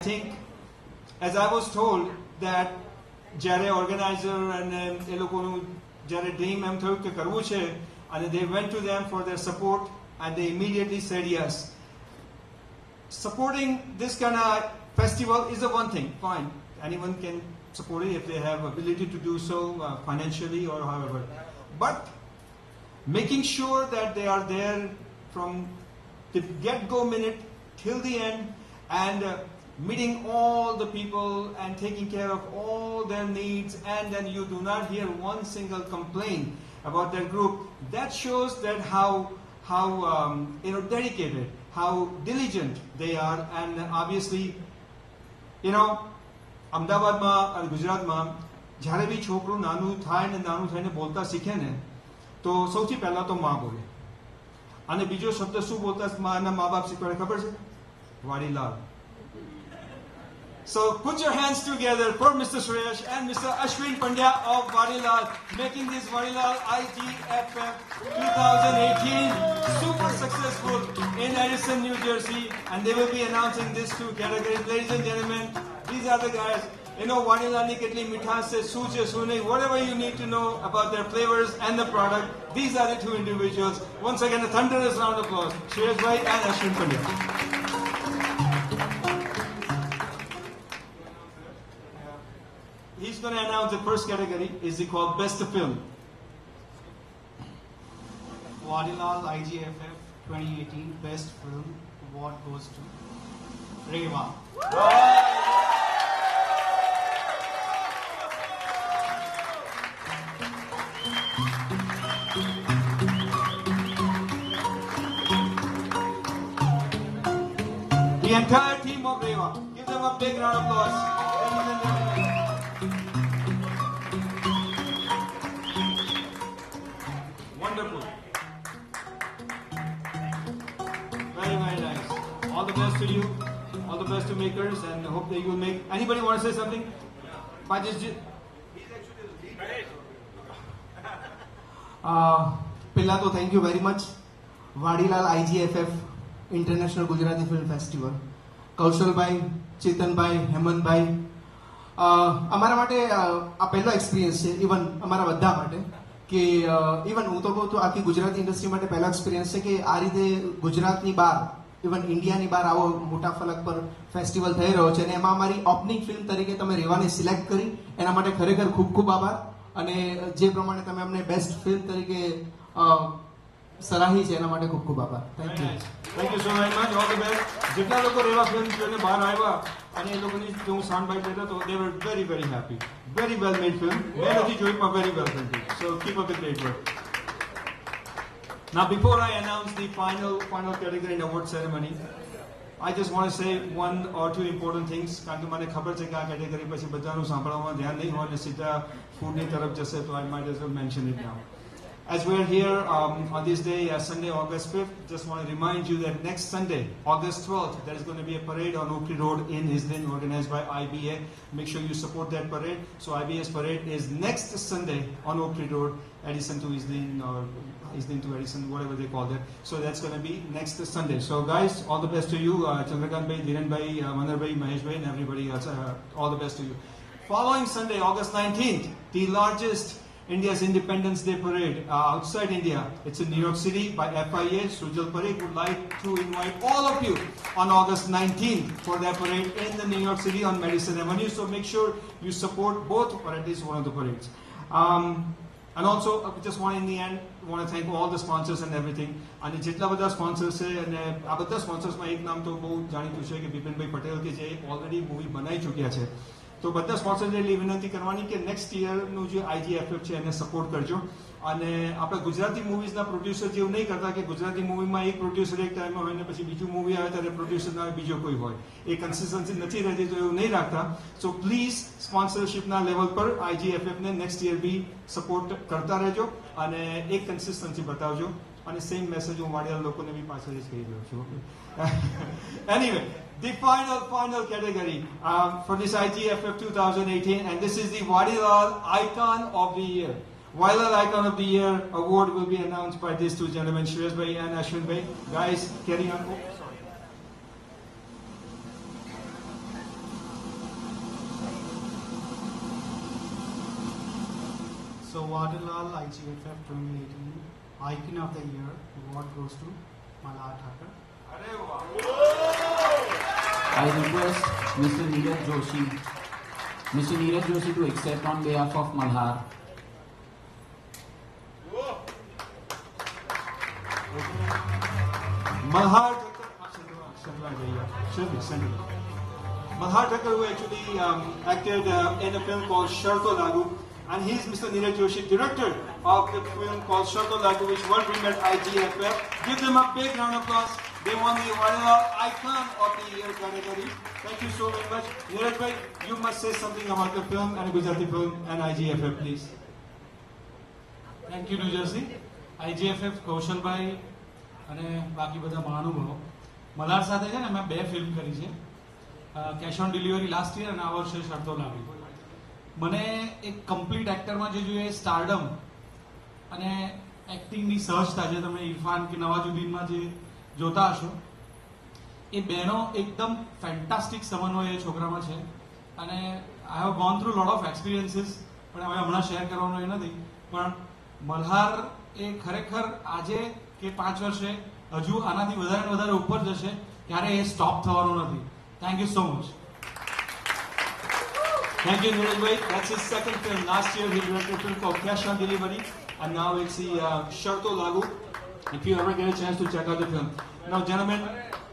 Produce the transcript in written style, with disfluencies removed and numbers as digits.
think, as I was told, that જ્યારે organizer અને એ લોકોનું જ્યારે dream એમ થયું કે કરવું છે, and they went to them for their support and they immediately said yes. Supporting this kind of festival is a one thing, fine. Anyone can support it if they have ability to do so financially or however. But making sure that they are there from the get-go minute till the end and meeting all the people and taking care of all their needs, and then you do not hear one single complaint about their group. That shows that how dedicated, how diligent they are, and obviously, અમદાવાદમાં અને ગુજરાતમાં જ્યારે બી છોકરું નાનું થઈને બોલતા શીખે ને તો સૌથી પહેલા તો માં બોલે, અને બીજો શબ્દ શું બોલતા માના મા બાપ શીખવાડે ખબર છે? Vadilal. So put your hands together for Mr. Suresh and Mr. Ashwin Pandya of Vadilal, making this Vadilal IGFF 2018 super successful in Edison, New Jersey, and they will be announcing these two categories. Ladies and gentlemen, these are the guys. Vadilal ni ketli mithas se su che su nahi, whatever you need to know about their flavors and the product, these are the two individuals. Once again, a thunderous round of applause. Suresh bhai and Ashwin Pandya. He's going to announce the first category. Is it called Best Film? Vadilal IGFF 2018 Best Film Award goes to Reva. The entire team of Reva. Give them a big round of applause. Wonderful. Very, very nice. All the best to you. All the best to makers, and I hope that you will make. Anybody want to say something? પહેલા તો thank you very much Vadilal IGFF international Gujarati film festival, કૌશલભાઈ, ચેતનભાઈ, હેમંતભાઈ, અમારા માટે આ પહેલો experience છે, ઇવન અમારા બધા માટે, કે ઇવન હું તો કહું તો આખી ગુજરાતી ઇન્ડસ્ટ્રી માટે પહેલો એક્સપિરિયન્સ છે કે આ રીતે ગુજરાતની બહાર, ઇવન ઇન્ડિયાની બહાર આવો મોટા ફલક પર ફેસ્ટિવલ થઈ રહ્યો છે, અને એમાં અમારી ઓપનિંગ ફિલ્મ તરીકે તમે રેવાને સિલેક્ટ કરી, એના માટે ખરેખર ખૂબ ખૂબ આભાર. અને જે પ્રમાણે તમે અમને બેસ્ટ ફિલ્મ તરીકે સરાહી છે એના માટે ખૂબ ખૂબ આભાર. Thank you. Thank you so very much. All the best. જેટલા લોકો રેવા ફિલ્મ જોઈને બહાર આવ્યા અને એ લોકોની જો હું સાઉન્ડ બાઇટ લેતો તો they were very very happy. Very well made film. મેં નથી જોઈ પણ very well filmed. So keep up the great work. Now before I announce the final category in award ceremony, I just want to say one or two important things. કારણ કે મને ખબર છે કે આ કેટેગરી પછી બધાનું સાંભળવામાં ધ્યાન નહીં હોય અને સીધા ફૂડની તરફ જશે, તો I might as well mention it now. As we're here on this day, Sunday, August 5th, just want to remind you that next Sunday, August 12th, there is going to be a parade on Oakley Road in Islin, organized by IBA. Make sure you support that parade. So IBA's parade is next Sunday on Oakley Road, Edison to Islin, or Islin to Edison, whatever they call it. So that's going to be next Sunday. So guys, all the best to you, Chandrakant Bhai, Dhiren Bhai, Manar Bhai, Mahesh Bhai, and everybody else. All the best to you. Following Sunday, August 19th, the largest India's Independence Day parade outside India. It's in New York City by FIA. Sujal Parekh would like to invite all of you on August 19th for that parade in the New York City on Madison Avenue. So make sure you support both or at least one of the parades. And also, I just want in the end, want to thank all the sponsors and everything. અને જેટલા બધા sponsors છે, અને આ બધા સ્પોન્સર્સમાં એક નામ તો બહુ જાણીતું છે કે બિપિનભાઈ પટેલ, કે જે ઓલરેડી મૂવી બનાવી ચૂક્યા છે. તો બધા સ્પોન્સરને એટલી વિનંતી કરવાની કે નેક્સ્ટ યરનું જે IGFF છે એને સપોર્ટ કરજો. અને આપણે ગુજરાતી મૂવીઝના પ્રોડ્યુસર જેવું નહીં કરતા કે ગુજરાતી મૂવીમાં એક પ્રોડ્યુસર એક ટાઈમમાં હોય ને પછી બીજું મૂવી આવે ત્યારે પ્રોડ્યુસર આવે બીજો કોઈ હોય, એ કન્સિસ્ટન્સી નથી રહેતી, તો એવું નહીં રાખતા. સો પ્લીઝ સ્પોન્સરશિપના લેવલ પર IGFFને નેક્સ્ટ યર બી સપોર્ટ કરતા રહેજો અને એક કન્સિસ્ટન્સી બતાવજો. અને સેમ મેસેજ હું વાડિયા લોકોને બી પાછળ જ કહી રહ્યો છું. Anyway, the final category for this IGFF 2018, and this is the Vadilal Icon of the Year. Vadilal Icon of the Year award will be announced by these two gentlemen, Suresh Bhai and Ashwin Bhai. Guys, carry on. Oh, sorry. So Wadilal IGFF 2018 Icon of the Year award goes to Malhar Thakur. I request Mr. Neeraj Joshi to accept on behalf of Malhar. Malhar Thakur, who actually acted in a film called Sharto Lagu, and he is Mr. Neeraj Joshi, director of the film called Sharto Lagu, which won premiered IGFF. Give them a big round of applause. They won the Wadilal Icon of the Year category. Thank you so very much. Neeraj bhai, you must say something about the film and Gujarati film and IGFF, please. Thank you New Jersey IGFF કૌશલભાઈ અને બાકી બધા મહાનુભાવો મલ્હાર સાથે છે ને મેં 2 film કરી છે cash on delivery last year અને આ વર્ષે શરતો લાગી મને એક કમ્પ્લીટ એક્ટરમાં જે જોઈએ સ્ટારડમ અને એક્ટિંગની સહજતા જે તમે ઇરફાન કે નવાજુદ્દીનમાં જે જોતા હશો એ બેનો એકદમ ફેન્ટાસ્ટિક સમન્વય એ છોકરામાં છે અને I have gone through lot of experiences પણ હવે હમણાં શેર કરવાનું એ નથી પણ મલ્હાર એ ખરેખર આજે કે 5 વર્ષે હજુ આનાથી વધારે ને વધારે ઉપર જશે ત્યારે એ સ્ટોપ થવાનું નથી thank you so much Thank you, Neeraj bhai. That's his second film. Last year he directed a film called Cash on Delivery, and now it's the Sharto Lagu. If you ever get a chance to check out the film. Now, gentlemen,